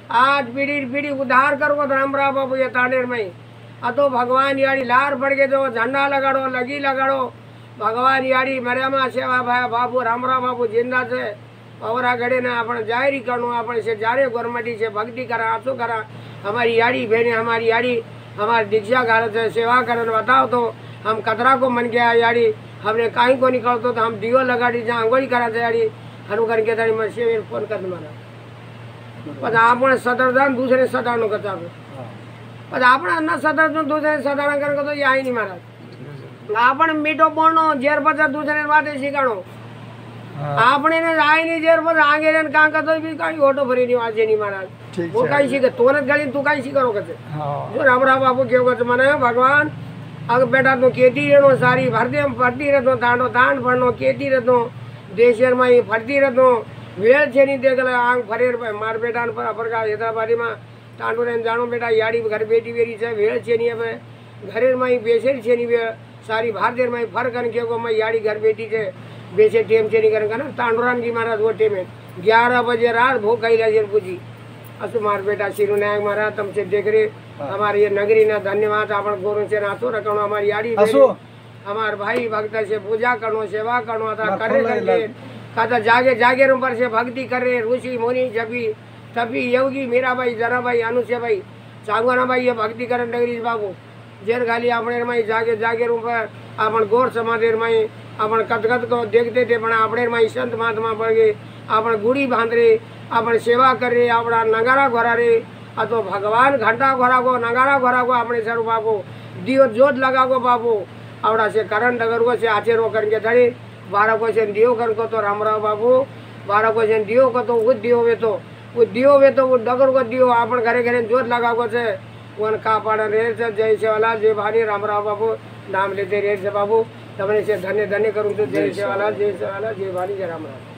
आज पीढ़ी उद्धार करो रामराव बाबू ये तानेर में अतो भगवान यारी लार पड़ के जो झंडा लगाड़ो लगी लगाड़ो भगवान यारी मर्यामा सेवा भाई बाबू रामराव बाबू जिंदा से पवरा घड़े ने अपन जाहिरी करो अपन से जारे गवर्नमेंट से भक्ति करा आसो करा हमारी यारी बहने हमारी यारी हमारी दीक्षा घर से सेवा करन बताओ तो हम कतरा को मन गया यारी हमने कहीं को निकलतो तो हम दियो लगाड़ी जहाँ अंगोली करा यारी हनु करके तारी मैं फोन कर मारा पर आपण सदरदान दूसरे सदानो कचावे पर आपण न सदर दूसरे सदाना करके तो यही नहीं महाराज आपण मीठो बोलनो जेर पर दूसरे बातें शिकाणो आपने ने आए नहीं जेर पर आगे ने काम करतो भी काई ऑटो भरी नहीं वाजे नहीं महाराज वो काई सीखे तोरत गली तू काई सीकरो कसे जो रामराव बाबू केव कसे माने भगवान अग बेटा तो केती रेनो सारी भरती रहतो दांडो दांड भरनो केती रहतो देशर में फरती रहतो वेल छे नहीं देख आंग फरेर मार बेटा पर अपरका हैदराबादी में टांडो रेन जानो बेटा याड़ी घर बेटी वेरी छे वेल छे नहीं अब घरेर में बेसेर छे नहीं सारी भारतीय में फर कर के को मैं याड़ी घर बेटी छे बेसे टेम छे नहीं करन ना तांडोरान जी महाराज वो टेम 11 बजे रात भूख आई रही पूजी असु मार बेटा शिरू नायक महाराज तुमसे देख रहे हमारी ये नगरी ना धन्यवाद अपन गोरु से नातो रखनो हमारी याड़ी हमार भाई भक्त से पूजा करनो सेवा करनो था करे करके कदा जागे जागे पर से भक्ति कर रहे ऋषि मुनि जबी तभी योगी मीरा भाई जरा भाई अनुष्य भाई चांगवाना भाई ये भक्ति करन नगरी बाबू जेर गाली अपने में जागे जागे पर अपन गौर समाधि में अपन कदगद को देखते थे पण अपने में संत महात्मा पड़ गए अपन गुड़ी बांध रहे अपन सेवा कर रहे अपना नगारा घोरा रे तो भगवान घंटा घोरा को नगारा घोरा को अपने सर बाबू दियो जोत लगा को बाबू आवड़ा से करण डगर को से आचेरो करके धरे 12 को से दियो कर को तो रामराव बाबू 12 को से दियो को तो वो दियो वे तो वो डगर को दियो अपन घरे घरे जोत लगा को से वन का पाड़ रेर से जय सेवाला जय भानी रामराव बाबू नाम लेते रेर से बाबू तमने से धन्य धन्य करूँ तो जय सेवाला जय भानी जय रामराव।